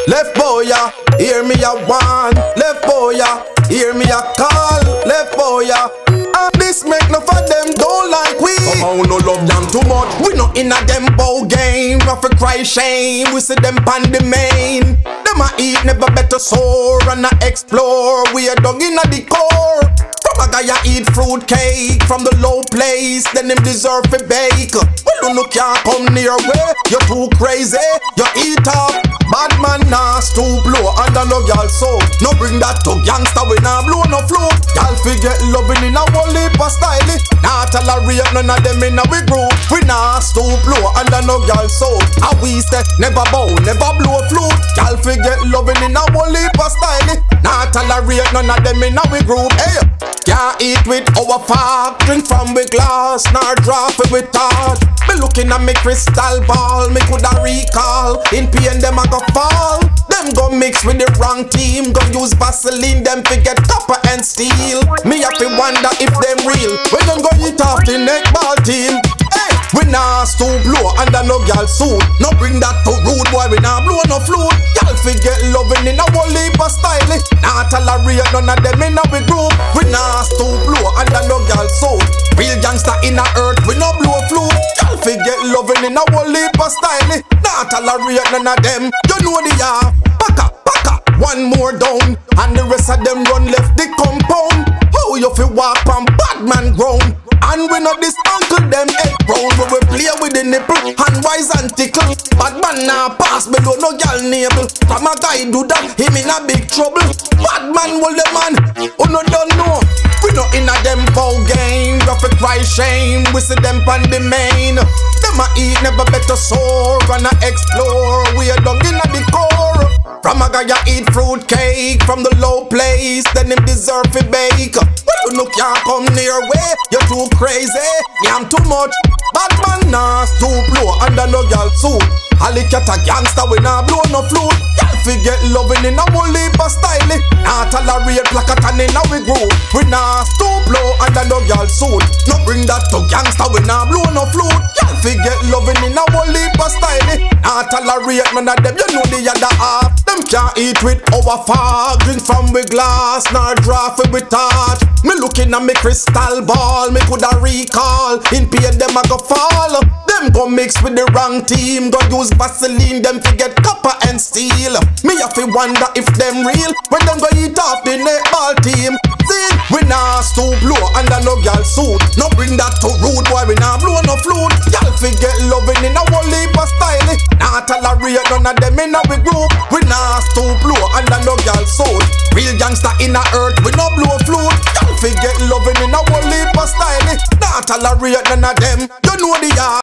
Left boy ya, hear me a one. Left boy ya, hear me a call. Left boy ya. And this make no for them don't like we. Somehow no love them too much. We not in a them bow game. Not for cry shame. We see them pan the main. Them a eat never better soar and a explore. We a dog in a the core. From a guy a eat fruit cake from the low place. Then him deserve to bake. Well you can't come near way. You're too crazy. You eat up. Bad man nah stoop low under no girl so. No bring that to gangster we nah blow no flow. Girl forget loving in a whole heap of style. Nah tolerate none of them in a we group. We nah stoop low under no girl so. How we say never bow, never blow flute. Girl forget loving in a whole heap of style. Nah tolerate none of them in a we group. Hey, can't eat with our fork, drink from we glass, nor drop it with touch. Me looking at me crystal ball, me coulda recall. In pain them a go fall. Them go mix with the wrong team. Go use Vaseline, them to get copper and steel. Me have to wonder if them real. We don't go eat off the neck ball team. Hey, we nah stoop low under no girl suit. No bring that to rude boy, we nah blow no flute. Y'all forget loving in a whole heap of style. Nah tolerate none of them in a we group. We nah stoop low under no girl suit. Real gangster in a earth, we no blow flute. Y'all forget loving in a whole heap of style. Nah tolerate none of them. You know the pack up, one more down, and the rest of them run left the compound. How you feel walk on bad man ground? And we know this uncle them head round. We will play with the nipple, hand wise and tickle. Bad man now pass below no gal nable. From a guy do that, him in a big trouble. Bad man will the man, who no don't know. We not in a them bow game, rough a cry shame. We see them pan the main. Them a eat never better soar, and a explore. We are done in a the core. From a guy a eat fruit cake from the low place, then him deserve to bake. Well you can't come near way, you're too crazy, yam too much. Bad man nah stoop low under no girl suit. Ali cat a gangster we nah blow no flute. Y'all forget loving in a whole heap of style. Nah tolerate placatan in a we group. We nah stoop low under no girl suit. No bring that to gangster we nah blow no flute. Y'all forget loving in a whole heap of style. Nah tolerate none of them, you know the other half. Them can't eat with our fork, drink from we glass, nor draft it with touch. Me looking at me crystal ball, me coulda recall. In pain them a go fall. Them go mix with the wrong team. Go use Vaseline, them to get copper and steel. Me have to wonder if them real when them go eat off the netball team. See, we nah stoop low under no girl suit. No bring that to rude boy, we nah blow no flute. Y'all forget loving in a whole heap of style. Nah tolerate none of them in a we group. We nah stoop low under no girl suit. Real gangster in a earth, we no blow flute. Y'all forget loving in a whole heap of style. Nah tolerate none of them, you know the